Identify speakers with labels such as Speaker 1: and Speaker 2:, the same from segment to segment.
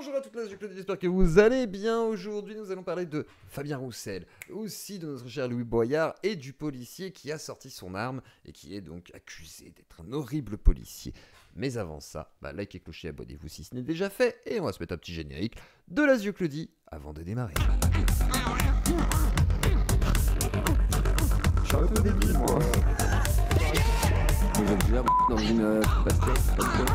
Speaker 1: Bonjour à toute la Claude, j'espère que vous allez bien. Aujourd'hui, nous allons parler de Fabien Roussel, aussi de notre cher Louis Boyard et du policier qui a sorti son arme et qui est donc accusé d'être un horrible policier. Mais avant ça, likez, clocher, abonnez-vous si ce n'est déjà fait et on va se mettre un petit générique de la Claudie avant de démarrer. Je suis un peu débile, moi.
Speaker 2: Vous êtes déjà dans une basket comme ça.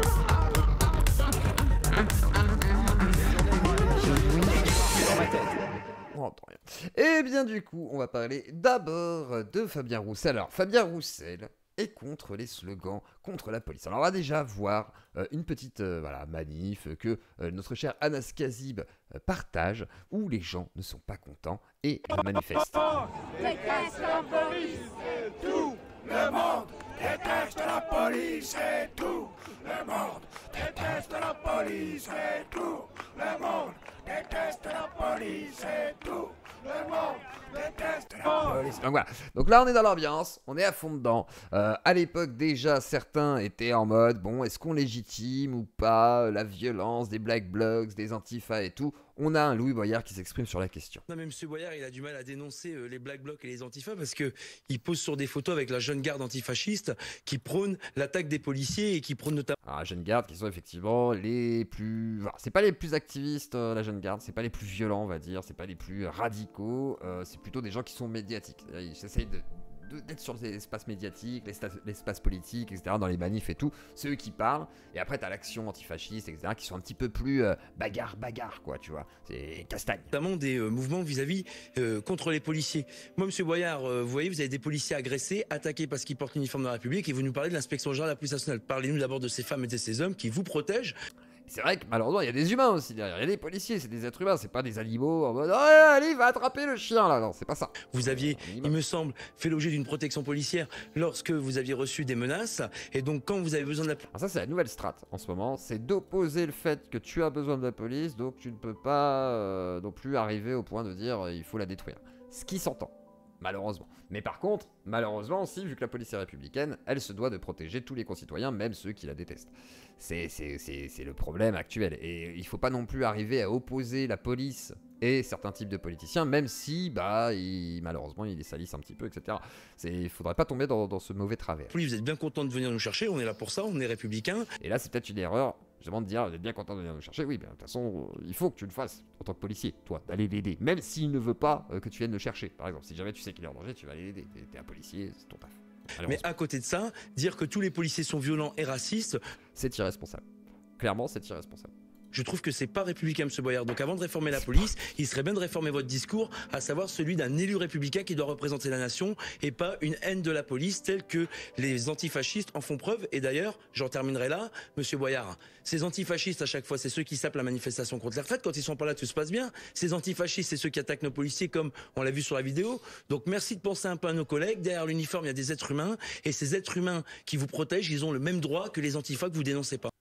Speaker 1: On entend rien. Et bien du coup, on va parler d'abord de Fabien Roussel. Alors, Fabien Roussel est contre les slogans, contre la police. Alors, on va déjà voir une petite manif que notre cher Anas Kazib partage, où les gens ne sont pas contents et manifestent.
Speaker 3: Déteste la police et tout le monde déteste la police et tout le monde déteste la police et tout le monde déteste la police et tout le monde déteste la police.
Speaker 1: Donc voilà, donc là on est dans l'ambiance, on est à fond dedans. À l'époque déjà certains étaient en mode bon, est-ce qu'on légitime ou pas la violence des Black Blocs, des Antifa et tout. On a un Louis Boyard qui s'exprime sur la question.
Speaker 4: Non mais M. Boyard il a du mal à dénoncer les Black Blocs et les Antifa parce que il pose sur des photos avec la jeune garde antifasciste qui prône l'attaque des policiers et qui prône notamment...
Speaker 1: Alors, la jeune garde qui sont effectivement les plus... Enfin, c'est pas les plus activistes la jeune garde, c'est pas les plus violents on va dire, c'est pas les plus radicaux, c'est plutôt des gens qui sont médiatiques. Ils essayent d'être sur l'espace médiatique, l'espace politique, etc., dans les manifs et tout, c'est eux qui parlent, et après t'as l'action antifasciste, etc., qui sont un petit peu plus bagarre, quoi, tu vois, c'est castagne.
Speaker 4: Notamment des mouvements vis-à-vis contre les policiers. Moi, M. Boyard, vous voyez, vous avez des policiers agressés, attaqués parce qu'ils portent l'uniforme de la République, et vous nous parlez de l'inspection générale de la police nationale. Parlez-nous d'abord de ces femmes et de ces hommes qui vous protègent.
Speaker 1: C'est vrai que malheureusement il y a des humains aussi derrière, il y a des policiers, c'est des êtres humains, c'est pas des animaux en mode oh, allez va attraper le chien là, non c'est pas ça.
Speaker 4: Vous aviez, il me semble, fait l'objet d'une protection policière lorsque vous aviez reçu des menaces, et donc quand vous avez besoin de la...
Speaker 1: Alors ça c'est la nouvelle strate en ce moment, c'est d'opposer le fait que tu as besoin de la police, donc tu ne peux pas non plus arriver au point de dire il faut la détruire. Ce qui s'entend. Malheureusement. Mais par contre, malheureusement aussi, vu que la police est républicaine, elle se doit de protéger tous les concitoyens, même ceux qui la détestent. C'est le problème actuel. Et il faut pas non plus arriver à opposer la police et certains types de politiciens, même si, malheureusement, ils les salissent un petit peu, etc. Il faudrait pas tomber dans ce mauvais travers.
Speaker 4: Vous êtes bien content de venir nous chercher, on est là pour ça, on est républicains.
Speaker 1: Et là, c'est peut-être une erreur. Je demande de dire, vous êtes bien content de venir nous chercher. Oui, de toute façon, il faut que tu le fasses en tant que policier, toi, d'aller l'aider. Même s'il ne veut pas que tu viennes le chercher, par exemple. Si jamais tu sais qu'il est en danger, tu vas aller l'aider. T'es un policier, c'est ton taf.
Speaker 4: Mais à côté de ça, dire que tous les policiers sont violents et racistes,
Speaker 1: c'est irresponsable. Clairement, c'est irresponsable.
Speaker 4: Je trouve que c'est pas républicain, M. Boyard. Donc avant de réformer la police, il serait bien de réformer votre discours, à savoir celui d'un élu républicain qui doit représenter la nation et pas une haine de la police telle que les antifascistes en font preuve. Et d'ailleurs, j'en terminerai là, M. Boyard. Ces antifascistes, à chaque fois, c'est ceux qui sapent la manifestation contre les retraites. Quand ils sont pas là, tout se passe bien. Ces antifascistes, c'est ceux qui attaquent nos policiers, comme on l'a vu sur la vidéo. Donc merci de penser un peu à nos collègues. Derrière l'uniforme, il y a des êtres humains. Et ces êtres humains qui vous protègent, ils ont le même droit que les antifas que vous dénoncez pas.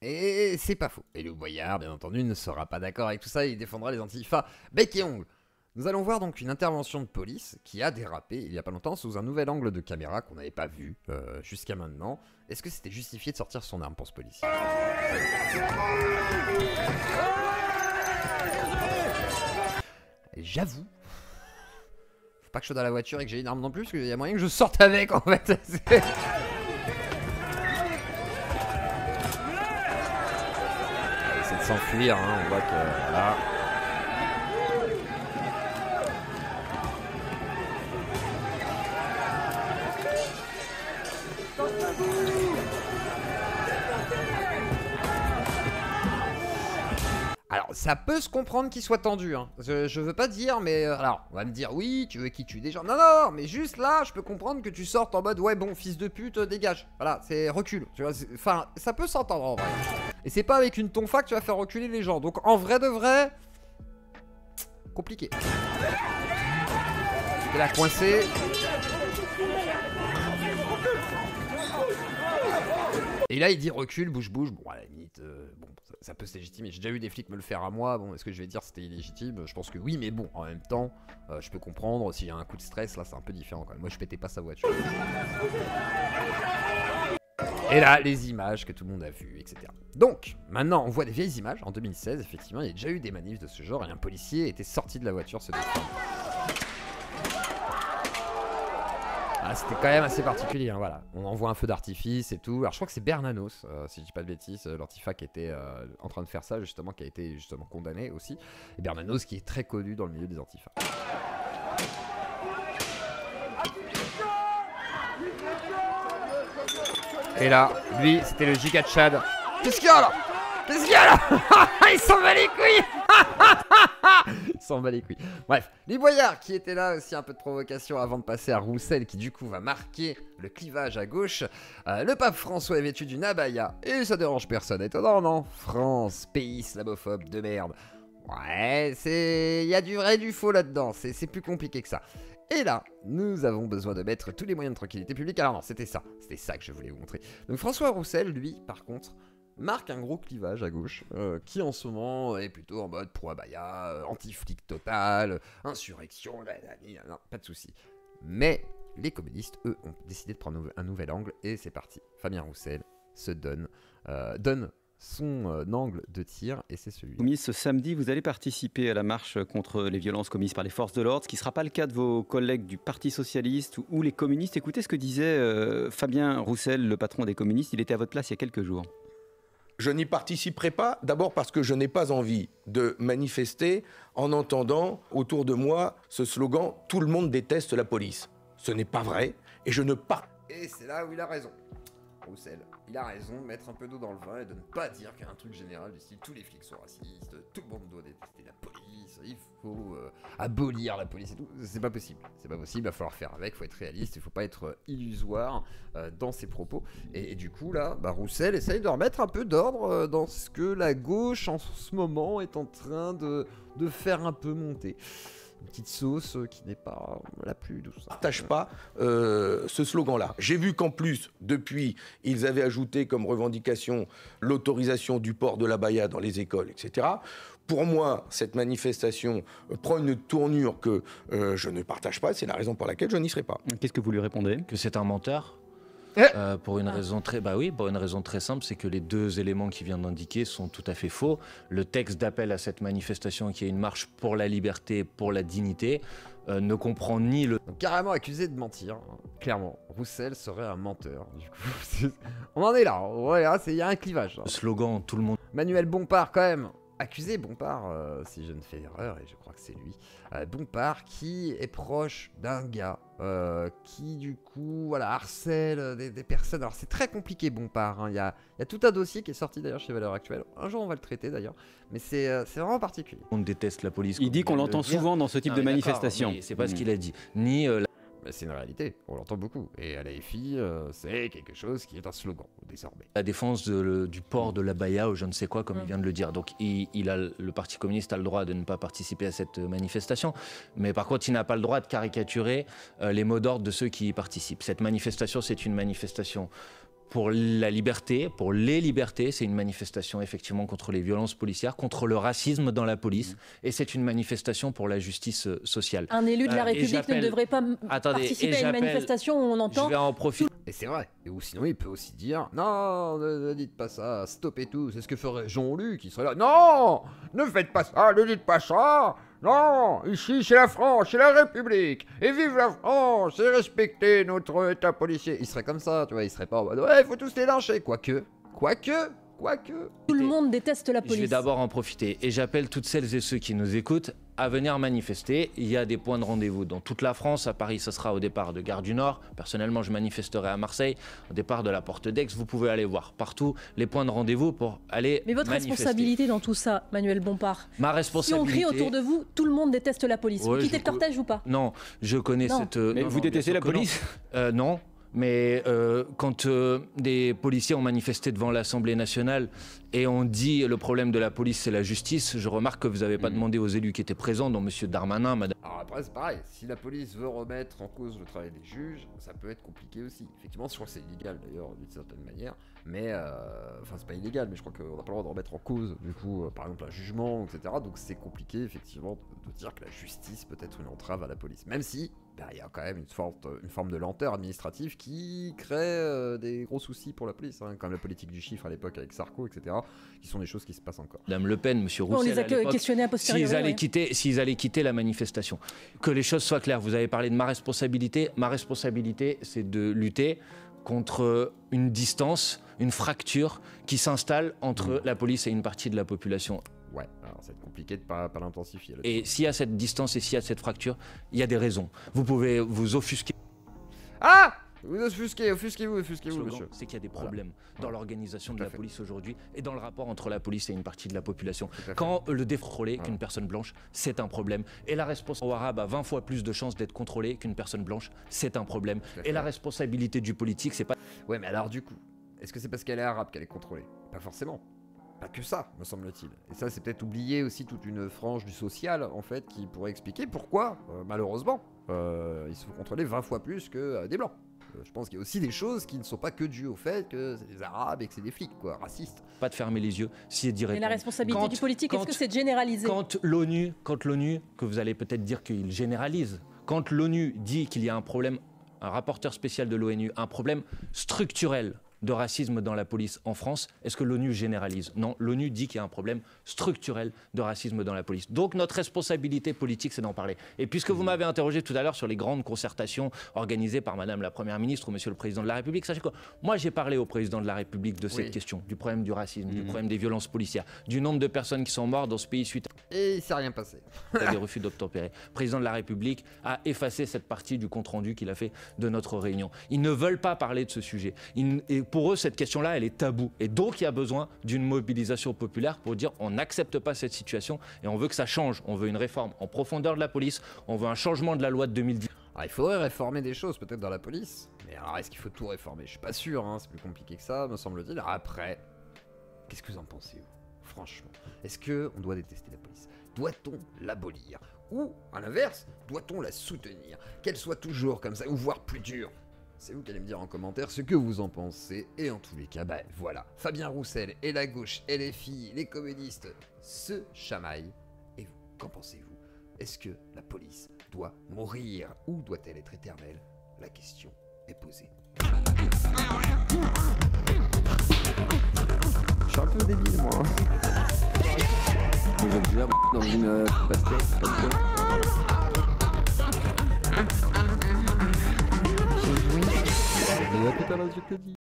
Speaker 1: Et c'est pas faux. Et le Boyard, bien entendu, ne sera pas d'accord avec tout ça, il défendra les antifas bec et ongles. Nous allons voir donc une intervention de police qui a dérapé il y a pas longtemps sous un nouvel angle de caméra qu'on n'avait pas vu jusqu'à maintenant. Est-ce que c'était justifié de sortir son arme pour ce policier? J'avoue, faut pas que je sois dans la voiture et que j'ai une arme non plus, parce qu'il y a moyen que je sorte avec en fait. De s'enfuir, hein, on voit que voilà. Alors ça peut se comprendre qu'il soit tendu, hein. Je veux pas dire, mais alors on va me dire oui, tu veux qu'il tue des gens. Non, non, mais juste là, je peux comprendre que tu sortes en mode ouais bon fils de pute, dégage. Voilà, c'est recul. Tu vois, enfin ça peut s'entendre en vrai. Et c'est pas avec une tonfa que tu vas faire reculer les gens. Donc en vrai de vrai, compliqué. Il a coincé. Et là il dit recule, bouge. Bon à la limite, bon ça peut se légitimer. J'ai déjà vu des flics me le faire à moi. Bon, est-ce que je vais dire c'était illégitime? Je pense que oui, mais bon, en même temps, je peux comprendre. S'il y a un coup de stress, là c'est un peu différent quand même. Moi je pétais pas sa voiture. Et là, les images que tout le monde a vues, etc. Donc, maintenant, on voit des vieilles images. En 2016, effectivement, il y a déjà eu des manifs de ce genre et un policier était sorti de la voiture se défendre. Ah, c'était quand même assez particulier, hein, voilà. On envoie un feu d'artifice et tout. Alors, je crois que c'est Bernanos, si je dis pas de bêtises, l'antifa qui était en train de faire ça, justement, qui a été justement condamné aussi. Et Bernanos qui est très connu dans le milieu des antifas. Et là, lui, c'était le giga Tchad. Qu'est-ce qu'il y a là? Qu'est-ce qu'il y a là? Il s'en bat les couilles. Il s'en bat les couilles. Bref, les Boyards qui étaient là aussi, un peu de provocation avant de passer à Roussel qui du coup va marquer le clivage à gauche. Le pape François est vêtu d'une abaya et ça dérange personne. Étonnant, non? France, pays islamophobe de merde. Ouais, il y a du vrai et du faux là-dedans. C'est plus compliqué que ça. Et là, nous avons besoin de mettre tous les moyens de tranquillité publique. Alors non, c'était ça que je voulais vous montrer. Donc François Roussel, lui, par contre, marque un gros clivage à gauche, qui en ce moment est plutôt en mode pro-abaya, anti-flic total, insurrection, non, pas de souci. Mais les communistes, eux, ont décidé de prendre un nouvel angle, et c'est parti. Fabien Roussel se donne son angle de tir, et c'est celui-là.
Speaker 2: Commis, ce samedi, vous allez participer à la marche contre les violences commises par les forces de l'ordre, ce qui ne sera pas le cas de vos collègues du Parti Socialiste ou les communistes. Écoutez ce que disait Fabien Roussel, le patron des communistes. Il était à votre place il y a quelques jours.
Speaker 5: Je n'y participerai pas, d'abord parce que je n'ai pas envie de manifester en entendant autour de moi ce slogan « Tout le monde déteste la police ». Ce n'est pas vrai, et je ne pars.
Speaker 1: Et c'est là où il a raison. Roussel, il a raison de mettre un peu d'eau dans le vin et de ne pas dire qu'il y a un truc général du style tous les flics sont racistes, tout le monde doit détester la police, il faut abolir la police et tout. C'est pas possible, il va falloir faire avec, il faut être réaliste, il faut pas être illusoire dans ses propos. Et du coup là, Roussel essaye de remettre un peu d'ordre dans ce que la gauche en ce moment est en train de faire un peu monter. Une petite sauce qui n'est pas la plus douce.
Speaker 5: Je ne partage pas ce slogan-là. J'ai vu qu'en plus, depuis, ils avaient ajouté comme revendication l'autorisation du port de l'abaya dans les écoles, etc. Pour moi, cette manifestation prend une tournure que je ne partage pas. C'est la raison pour laquelle je n'y serai pas.
Speaker 2: Qu'est-ce que vous lui répondez?
Speaker 6: Que c'est un menteur. Pour une raison très simple, c'est que les deux éléments qu'il vient d'indiquer sont tout à fait faux. Le texte d'appel à cette manifestation, qui est une marche pour la liberté, pour la dignité, ne comprend ni le...
Speaker 1: Donc, carrément accusé de mentir, hein. Clairement, Roussel serait un menteur. Du coup, on en est là, il y a un clivage. Hein.
Speaker 6: Le slogan, tout le monde...
Speaker 1: Manuel Bompard, quand même, accusé Bompard, si je ne fais erreur, et je crois que c'est lui, Bompard qui est proche d'un gars qui du coup harcèle des personnes. Alors c'est très compliqué Bompard, hein. Il y a tout un dossier qui est sorti d'ailleurs chez Valeurs Actuelles, un jour on va le traiter d'ailleurs, mais c'est vraiment particulier.
Speaker 6: On déteste la police.
Speaker 2: Il dit qu'on l'entend souvent dans ce type de manifestation.
Speaker 6: C'est pas ce qu'il a dit, ni...
Speaker 1: Mais c'est une réalité, on l'entend beaucoup. Et à la FI, c'est quelque chose qui est un slogan, désormais.
Speaker 6: La défense du port de l'abaya ou je ne sais quoi, comme il vient de le dire. Donc le Parti communiste a le droit de ne pas participer à cette manifestation. Mais par contre, il n'a pas le droit de caricaturer les mots d'ordre de ceux qui y participent. Cette manifestation, c'est une manifestation pour la liberté, pour les libertés. C'est une manifestation effectivement contre les violences policières, contre le racisme dans la police. Et c'est une manifestation pour la justice sociale.
Speaker 7: Un élu de la République ne devrait pas participer à une manifestation où on entend...
Speaker 6: Je vais en profiter.
Speaker 1: Et c'est vrai. Et ou sinon, il peut aussi dire non, ne dites pas ça, stoppez tout. C'est ce que ferait Jean-Luc qui serait là. Non, ne faites pas ça, ne dites pas ça. Non, ici c'est la France, c'est la République. Et vive la France, et respectez notre état policier. Il serait comme ça, tu vois, il serait pas en mode ouais, il faut tous les lyncher. Quoique.
Speaker 7: Tout le monde déteste la police.
Speaker 6: Je vais d'abord en profiter et j'appelle toutes celles et ceux qui nous écoutent à venir manifester. Il y a des points de rendez-vous dans toute la France. À Paris, ce sera au départ de Gare du Nord. Personnellement, je manifesterai à Marseille, au départ de la Porte d'Aix. Vous pouvez aller voir partout les points de rendez-vous pour aller
Speaker 7: Mais votre
Speaker 6: manifester.
Speaker 7: responsabilité dans tout ça, Manuel Bompard.
Speaker 6: Ma responsabilité...
Speaker 7: Si on crie autour de vous, tout le monde déteste la police. Vous quittez le cortège ou pas?
Speaker 6: Non, je connais cette...
Speaker 2: Mais vous détestez la police?
Speaker 6: Non. Mais quand des policiers ont manifesté devant l'Assemblée nationale et on dit le problème de la police c'est la justice, je remarque que vous n'avez pas demandé aux élus qui étaient présents, dont M. Darmanin, Mme...
Speaker 1: Alors après c'est pareil, si la police veut remettre en cause le travail des juges, ça peut être compliqué aussi. Effectivement, je crois que c'est illégal d'ailleurs d'une certaine manière, Mais, enfin, c'est pas illégal, mais je crois qu'on n'a pas le droit de remettre en cause, du coup, par exemple, un jugement, etc. Donc c'est compliqué, effectivement, de dire que la justice peut être une entrave à la police. Même si, il y a quand même une forme de lenteur administrative qui crée des gros soucis pour la police, hein, comme la politique du chiffre à l'époque avec Sarko, etc., qui sont des choses qui se passent encore.
Speaker 6: Madame Le Pen, Monsieur Roussel,
Speaker 7: on les a questionnés a posteriori.
Speaker 6: S'ils allaient quitter la manifestation. Que les choses soient claires, vous avez parlé de ma responsabilité. Ma responsabilité, c'est de lutter contre une distance, une fracture qui s'installe entre la police et une partie de la population.
Speaker 1: Ouais, alors c'est compliqué de pas l'intensifier.
Speaker 6: Et s'il y a cette distance et s'il y a cette fracture, il y a des raisons. Vous pouvez vous offusquer.
Speaker 1: Ah! Vous offusquez-vous, monsieur.
Speaker 6: C'est qu'il y a des problèmes dans l'organisation de la police aujourd'hui et dans le rapport entre la police et une partie de la population. Quand le défrôler qu'une personne blanche, c'est un problème. Et la responsabilité arabe a 20 fois plus de chances d'être contrôlée qu'une personne blanche, c'est un problème. Et la responsabilité du politique, c'est pas...
Speaker 1: Ouais, mais alors du coup, est-ce que c'est parce qu'elle est arabe qu'elle est contrôlée? Pas forcément. Pas que ça, me semble-t-il. Et ça, c'est peut-être oublier aussi toute une frange du social, en fait, qui pourrait expliquer pourquoi, malheureusement, ils se font contrôler 20 fois plus que des blancs. Je pense qu'il y a aussi des choses qui ne sont pas que dues au fait que c'est des arabes et que c'est des flics, quoi, racistes.
Speaker 6: Pas de fermer les yeux, si est direct.
Speaker 7: Et la responsabilité du politique, est-ce que c'est de généraliser?
Speaker 6: Quand l'ONU, que vous allez peut-être dire qu'il généralise, quand l'ONU dit qu'il y a un problème, un rapporteur spécial de l'ONU, un problème structurel de racisme dans la police en France, est-ce que l'ONU généralise? Non, l'ONU dit qu'il y a un problème structurel de racisme dans la police. Donc notre responsabilité politique, c'est d'en parler. Et puisque vous m'avez interrogé tout à l'heure sur les grandes concertations organisées par Madame la Première ministre ou Monsieur le Président de la République, sachez quoi, moi j'ai parlé au Président de la République de cette question, du problème du racisme, du problème des violences policières, du nombre de personnes qui sont mortes dans ce pays suite
Speaker 1: et il s'est rien passé.
Speaker 6: à des refus d'obtempérer. Le Président de la République a effacé cette partie du compte-rendu qu'il a fait de notre réunion. Ils ne veulent pas parler de ce sujet. Et pour eux, cette question-là, elle est taboue. Et donc, il y a besoin d'une mobilisation populaire pour dire on n'accepte pas cette situation et on veut que ça change. On veut une réforme en profondeur de la police. On veut un changement de la loi de 2010.
Speaker 1: Alors, il faudrait réformer des choses peut-être dans la police. Mais alors, est-ce qu'il faut tout réformer? Je suis pas sûr, hein, c'est plus compliqué que ça, me semble-t-il. Après, qu'est-ce que vous en pensez, vous? Franchement, est-ce qu'on doit détester la police? Doit-on l'abolir? Ou, à l'inverse, doit-on la soutenir? Qu'elle soit toujours comme ça, ou voire plus dure? C'est vous qui allez me dire en commentaire ce que vous en pensez. Et en tous les cas, bah voilà. Fabien Roussel et la gauche, et les filles, les communistes se chamaillent. Et vous, qu'en pensez-vous? Est-ce que la police doit mourir ou doit-elle être éternelle? La question est posée. Je suis un peu débile, moi. Vous êtes déjà dans une pastèque. Et à tout à l'heure, je te dis.